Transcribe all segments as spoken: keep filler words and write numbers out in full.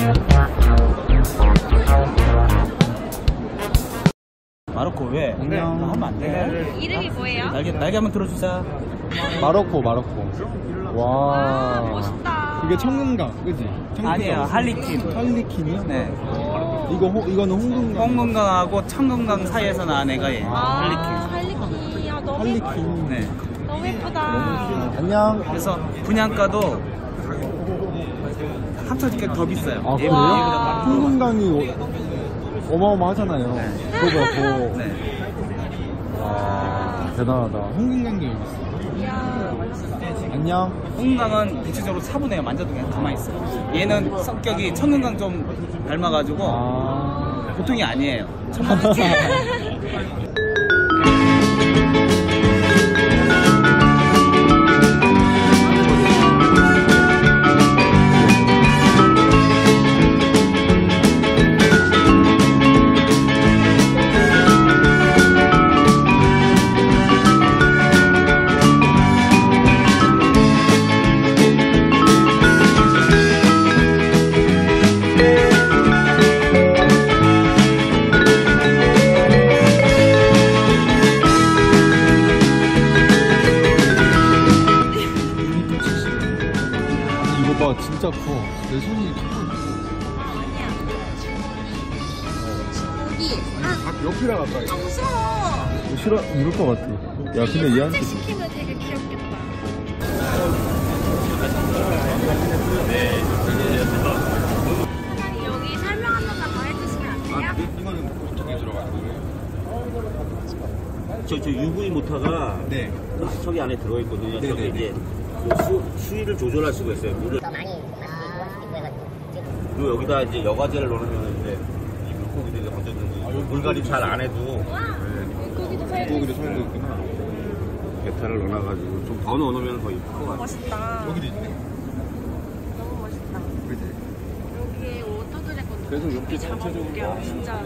마로코 왜? 안녕. 하면 안 돼? 이름이 뭐예요? 날개, 날개 한번 들어주자. 마로코, 마로코. 와. 와, 멋있다. 이게 청금강, 그지? 아니에요, 할리퀸. 할리퀸이요? 네. 이거 호, 이거는 홍금강. 홍금강하고 청금강 사이에서 나온 애가 얘. 아, 할리퀸. 할리퀸. 야, 너무 할리퀸. 네. 너무 예쁘다. 안녕. 그래서 분양가도 합쳐지게 더 비싸요. 아, 얘보다- 그래요? 얘보다 홍금강이 어마어마하잖아요. 네. 그거 보 네. 와, 대단하다. 홍금강도 여기 있어. 이야, 멋있어. 안녕. 홍금강은 대체적으로 차분해요. 만져도 그냥 가만히 있어요. 얘는 성격이 청금강 좀 닮아가지고 아. 보통이 아니에요. 이거 봐, 진짜 커. 내 손이 커. 여기. 닭 옆이라 가까이. 아, 무서워. 싫어, 이럴 것 같아. 야, 근데 얘한테. 시키면 되게 귀엽겠다. 사장님, 여기 설명 한 번만 더 해주시면 안 돼요? 이거는 어떻게 들어가는 거예요? 저, 저 유브이 모터가 네. 저기 안에 들어있거든요. 네네네. 저기 이제 수, 수위를 조절할 수가 있어요. 물을. 그리고 여기다 이제 여과제를 넣으면 이제 이 물고기들이 얹어주는 물갈이 잘 안 해도 물고기도 살고 물고기도 살고 있구나. 베타를 넣어놔가지고 좀 더 넣어놓으면 더 이쁠 것 같아요. 멋있다. 여기도 있네. 너무 멋있다. 그지? 여기 워터드래곤. 그래서 이렇게 잡아볼게요. 진짜.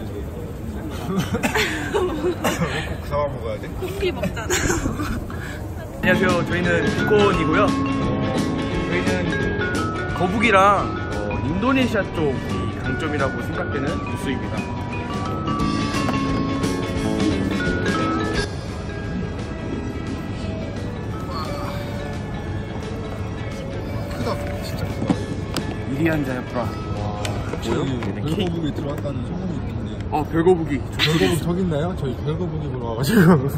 잡아먹어야 돼? 커피 먹잖아. 안녕하세요. 저희는 비콘이고요. 저희는 거북이랑 어, 인도네시아 쪽이 강점이라고 생각되는 부스입니다. 크다. 진짜 크다. 이리안 자야프라. 뭐요? 별거북이 들어왔다는 소문이 있는데. 어, 별거북이. 별거북 저기 있나요? 저희 별거북이 보러 와가지고.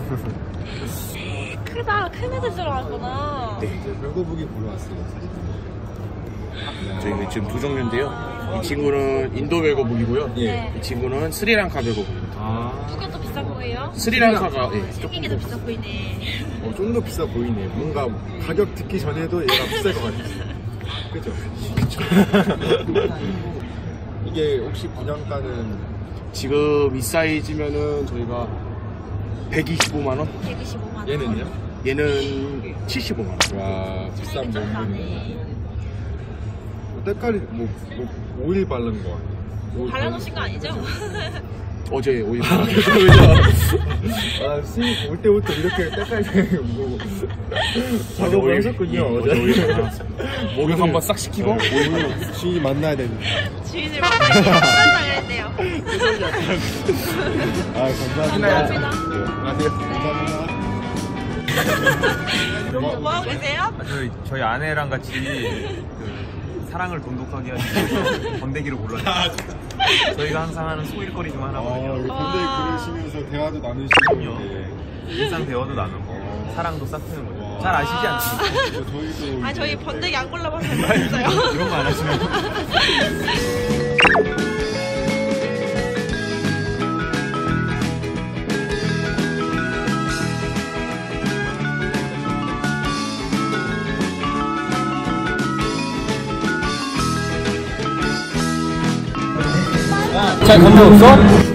크다. 큰 애들 들어왔구나. 네. 별거북이 보러 왔어요. 저희는 지금 두 종류인데요. 이 친구는 인도 별거북이고요. 예. 이 친구는 스리랑카 별거북입니다. 아. 누가 더 비싸 보여요? 스리랑카가 예, 생긴 게 더 비싸 보이네. 어, 좀 더 비싸 보이네. 뭔가 가격 듣기 전에도 얘가 비쌀 것 같아. 그죠? 이게 혹시 분양가는 지금 이 사이즈면은 저희가 백이십오만 원? 백이십오만 원. 얘는요? 얘는 칠십오만 원. 와, 비싼 좀 몸이네. 싸네. 때깔이 뭐, 뭐 오일 바른 거 같아. 오일 발라놓으신 거 아니죠? 어제 오일 아, 스님 올 때부터 이렇게 때깔이 뭐 작업을 하셨군요. 어제. 목욕 한번 싹 시키고 오늘 주인이 만나야 됩니다. 주인을 만나기 어떤 했대요. 아, 감사합니다. 감사합니다. 안녕하세요. 감사합니다. 뭐 하고 계세요? 저희, 저희 아내랑 같이 그 사랑을 돈독하게 하기 번데기를 골라요. 저희가 항상 하는 소일거리 중 아, 하나거든요. 근데 그러시면서 대화도 나누시고. 일상 대화도 나누고 사랑도 싹트는 거죠. 잘 아시지 않습니까? 저희도. 아 저희 번데기 안 골라봐서 모르겠어요. 이런 거 안 하시면 잘 감정 없어?